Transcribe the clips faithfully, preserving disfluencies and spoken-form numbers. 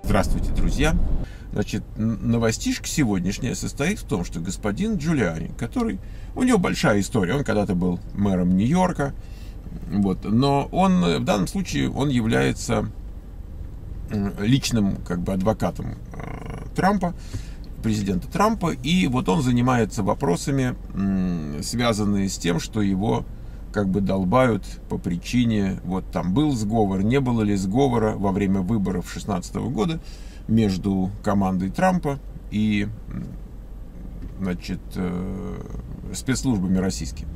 Здравствуйте, друзья. Значит, новостишка сегодняшняя состоит в том, что господин Джулиани, который... У него большая история. Он когда-то был мэром Нью-Йорка. Вот, но он, в данном случае, он является личным, как бы, адвокатом э, Трампа, президента Трампа. И вот он занимается вопросами, э, связанными с тем, что его, как бы, долбают по причине, вот там был сговор, не было ли сговора во время выборов две тысячи шестнадцатого года между командой Трампа и, значит, э, спецслужбами российскими.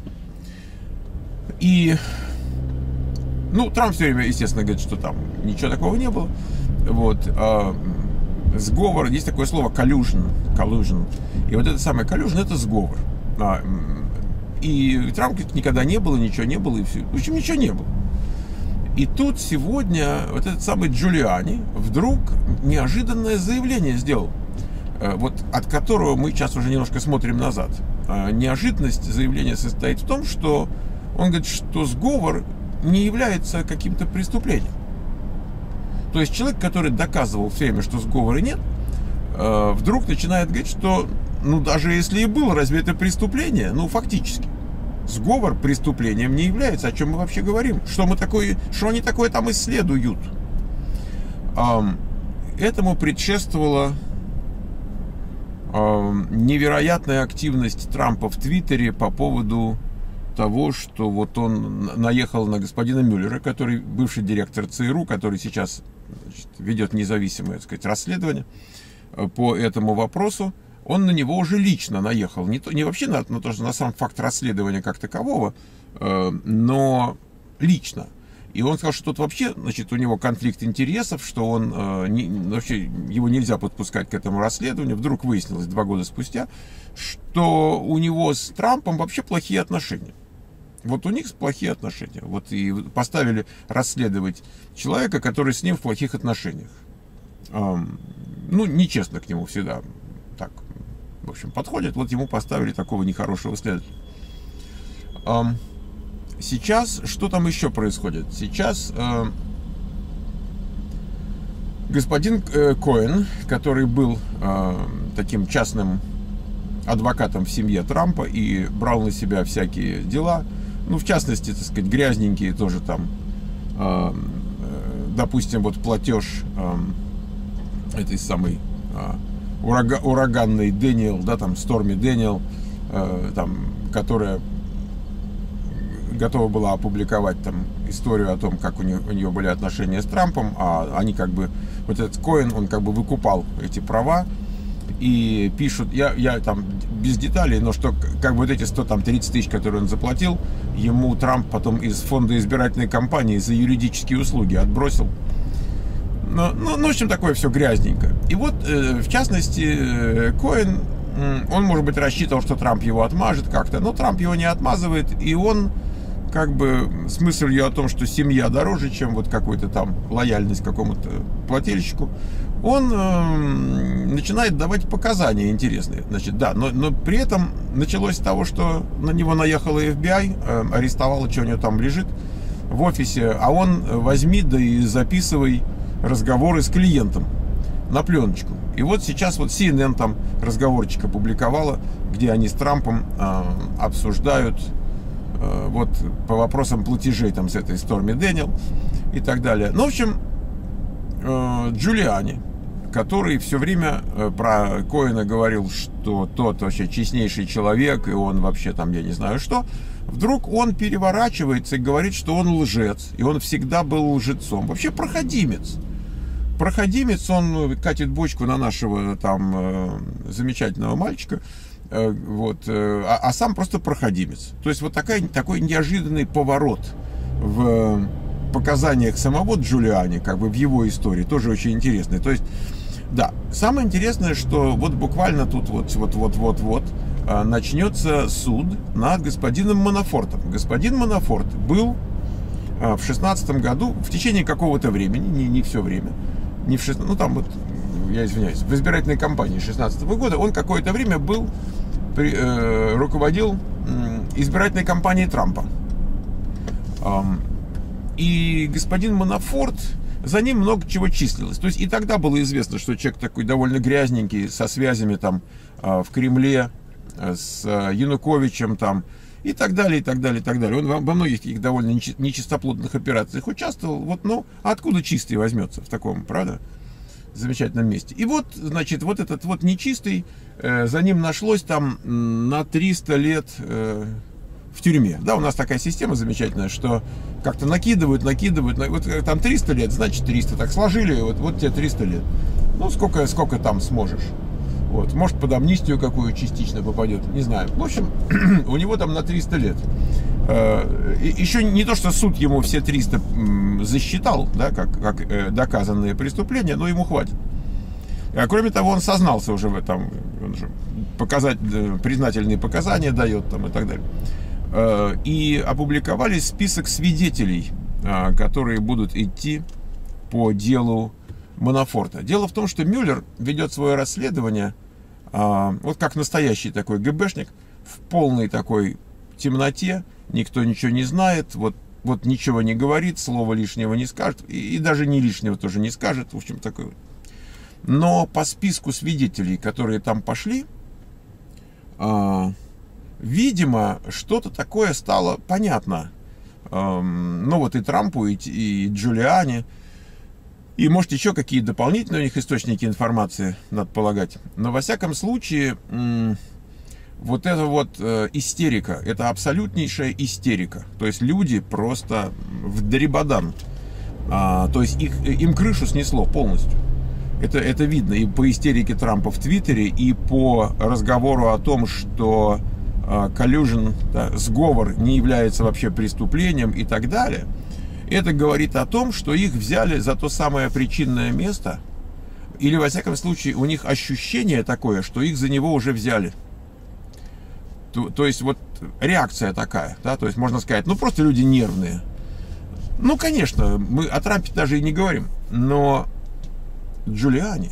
И, ну, Трамп все время, естественно, говорит, что там ничего такого не было. Вот, а сговор, есть такое слово collusion, collusion. И вот это самое collusion, это сговор. А, и Трамп говорит, никогда не было, ничего не было, и все. В общем, ничего не было. И тут сегодня вот этот самый Джулиани вдруг неожиданное заявление сделал, вот от которого мы сейчас уже немножко смотрим назад. Неожиданность заявления состоит в том, что он говорит, что сговор не является каким-то преступлением. То есть человек, который доказывал все время, что сговора нет, вдруг начинает говорить, что, ну, даже если и было, разве это преступление? Ну, фактически. Сговор преступлением не является. О чем мы вообще говорим? Что мы такое, что они такое там исследуют? Этому предшествовала невероятная активность Трампа в Твиттере по поводу того, что вот он наехал на господина Мюллера, который бывший директор ЦРУ, который сейчас, значит, ведет независимое, так сказать, расследование по этому вопросу. Он на него уже лично наехал, не, то, не вообще на, на, то, на сам факт расследования как такового, э, но лично. И он сказал, что тут вообще, значит, у него конфликт интересов, что он э, не, вообще его нельзя подпускать к этому расследованию. Вдруг выяснилось два года спустя, что у него с Трампом вообще плохие отношения. Вот у них плохие отношения. Вот и поставили расследовать человека, который с ним в плохих отношениях. Эм, ну, нечестно к нему всегда так, в общем, подходит. Вот ему поставили такого нехорошего следователя. Эм, сейчас, что там еще происходит? Сейчас э, господин э, Коэн, который был э, таким частным адвокатом в семье Трампа и брал на себя всякие дела, ну, в частности, так сказать, грязненькие тоже там, э, допустим, вот платеж э, этой самой э, урага, ураганной Дэниел, да, там, Сторми Дэниел, э, там, которая готова была опубликовать там историю о том, как у нее, у нее были отношения с Трампом, а они как бы, вот этот Коэн, он как бы выкупал эти права, и пишут, я, я там без деталей, но что как бы вот эти сто тридцать тысяч, которые он заплатил, ему Трамп потом из фонда избирательной кампании за юридические услуги отбросил. Ну, ну, ну в общем, такое все грязненько. И вот, э, в частности, э, Коэн, э, он, может быть, рассчитывал, что Трамп его отмажет как-то, но Трамп его не отмазывает, и он, как бы, с мыслью о том, что семья дороже, чем вот какой-то там лояльность какому-то плательщику, он э, начинает давать показания интересные. Значит, да, но, но при этом началось с того, что на него наехала эф би ай, э, арестовала, что у него там лежит в офисе, а он возьми, да и записывай разговоры с клиентом на пленочку. И вот сейчас вот си эн эн там разговорчик опубликовала, где они с Трампом э, обсуждают э, вот по вопросам платежей там с этой Сторми Дэниел и так далее. Ну, в общем, э, Джулиани, который все время про Коэна говорил, что тот вообще честнейший человек, и он вообще там, я не знаю что, вдруг он переворачивается и говорит, что он лжец, и он всегда был лжецом. Вообще проходимец. Проходимец, он катит бочку на нашего там э, замечательного мальчика, э, вот, э, а, а сам просто проходимец. То есть вот такая, такой неожиданный поворот в показаниях самого Джулиани, как бы в его истории, тоже очень интересный. То есть, да, самое интересное, что вот буквально тут вот, вот, вот, вот, вот начнется суд над господином Манафортом. Господин Манафорт был в шестнадцатом году, в течение какого-то времени, не, не все время, не в шестнадцатом, ну там вот, я извиняюсь, в избирательной кампании шестнадцатого года, он какое-то время был, при, э, руководил э, избирательной кампанией Трампа. И господин Манафорт за ним много чего числилось. То есть и тогда было известно, что человек такой довольно грязненький, со связями там в Кремле, с Януковичем там, и так далее, и так далее, и так далее. Он во многих таких довольно нечистоплотных операциях участвовал. Вот, ну, откуда чистый возьмется в таком, правда, замечательном месте? И вот, значит, вот этот вот нечистый, э, за ним нашлось там на триста лет э, в тюрьме. Да, у нас такая система замечательная, что как-то накидывают, накидывают, вот там триста лет, значит триста, так сложили, вот, вот тебе триста лет. Ну, сколько, сколько там сможешь. Вот, может, под амнистию какую частично попадет, не знаю. В общем, у него там на триста лет. Еще не то, что суд ему все триста засчитал, да, как, как доказанные преступления, но ему хватит. А кроме того, он сознался уже в этом, он же показать, признательные показания дает там и так далее. И опубликовали список свидетелей, которые будут идти по делу Манафорта. Дело в том, что Мюллер ведет свое расследование, а, вот как настоящий такой ГБшник, в полной такой темноте, никто ничего не знает, вот, вот ничего не говорит, слова лишнего не скажет, и, и даже не лишнего тоже не скажет, в общем, такой вот. Но по списку свидетелей, которые там пошли, а, видимо, что-то такое стало понятно. А, ну вот и Трампу, и, и Джулиани, и, может, еще какие дополнительные у них источники информации, надо полагать. Но, во всяком случае, вот эта вот истерика, это абсолютнейшая истерика. То есть люди просто в дребодан. А, то есть их, им крышу снесло полностью. Это, это видно и по истерике Трампа в Твиттере, и по разговору о том, что collusion, да, сговор не является вообще преступлением и так далее. Это говорит о том, что их взяли за то самое причинное место, или, во всяком случае, у них ощущение такое, что их за него уже взяли. То, то есть, вот реакция такая, да, то есть, можно сказать, ну, просто люди нервные. Ну, конечно, мы о Трампе даже и не говорим, но Джулиани,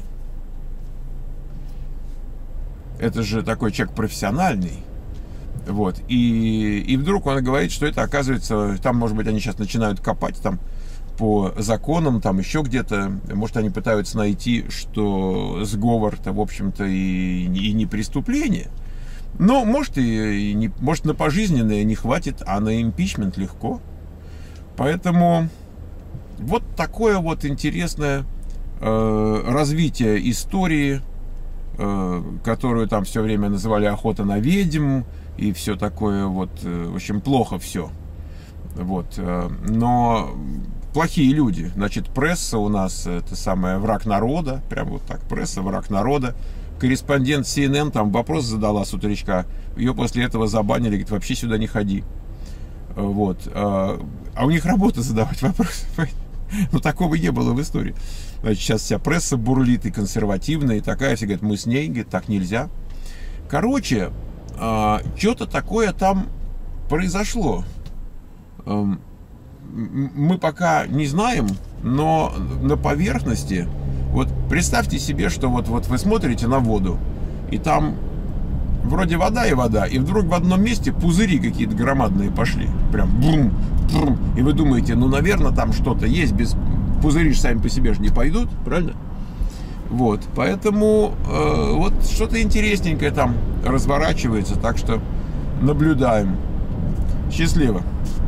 это же такой человек профессиональный. Вот, и, и вдруг он говорит, что это, оказывается, там, может быть, они сейчас начинают копать там по законам, там еще где-то, может, они пытаются найти, что сговор-то, в общем-то, и, и не преступление. Но, может, и, и не, может, на пожизненное не хватит, а на импичмент легко. Поэтому вот такое вот интересное э, развитие истории, э, которую там все время называли «Охота на ведьм», и все такое вот, в общем, плохо все. Вот. Но плохие люди. Значит, пресса у нас, это самое, враг народа. Прям вот так, пресса, враг народа. Корреспондент си эн эн там вопрос задала с утречка. Ее после этого забанили, говорит, вообще сюда не ходи. Вот. А у них работа задавать вопросы. Ну, такого не было в истории. Значит, сейчас вся пресса бурлит, и консервативная, и такая. Все говорят, мы с ней, говорит, так нельзя. Короче, что-то такое там произошло. Мы пока не знаем, но на поверхности, вот представьте себе, что вот, вот вы смотрите на воду, и там вроде вода и вода, и вдруг в одном месте пузыри какие-то громадные пошли. Прям бум, бум. И вы думаете, ну, наверное, там что-то есть, без пузыри же сами по себе же не пойдут, правильно? Вот, поэтому э, вот что-то интересненькое там разворачивается, так что наблюдаем. Счастливо.